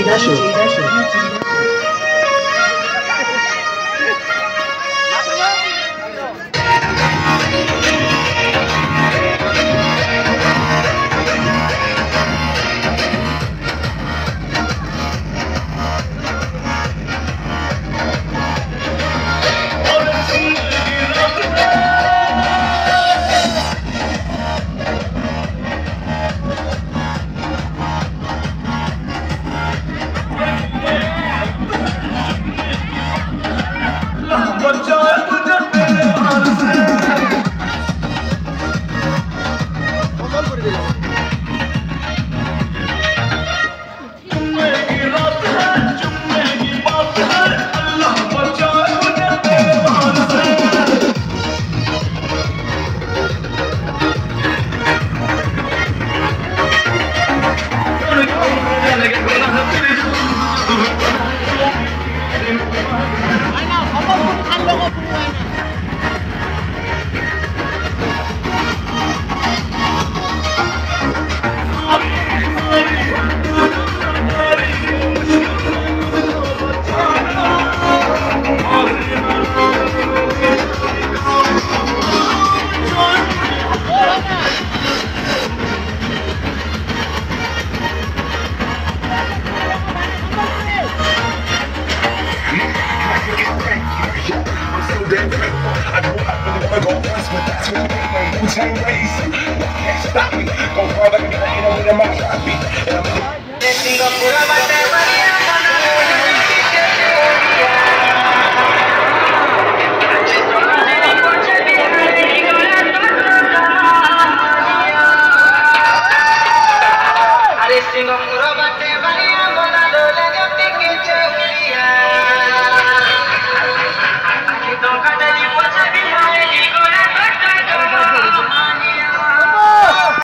I know I really wanna go first, but that's when you make my Wu-Tang race. Can't stop me. Go hard like a trainer with my drop beat. And I'm